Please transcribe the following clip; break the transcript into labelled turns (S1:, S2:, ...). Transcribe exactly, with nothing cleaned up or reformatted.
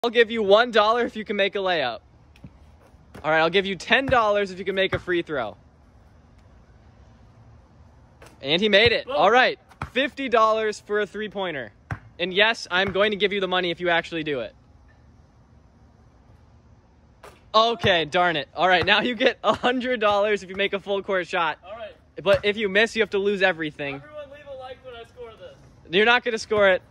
S1: I'll give you one dollar if you can make a layup. All right, I'll give you ten dollars if you can make a free throw. And he made it. All right, fifty dollars for a three-pointer. And yes, I'm going to give you the money if you actually do it. Okay, darn it. All right, now you get one hundred dollars if you make a full court shot.
S2: All right.
S1: But if you miss, you have to lose everything.
S2: Everyone leave a like when I score this.
S1: You're not going to score it.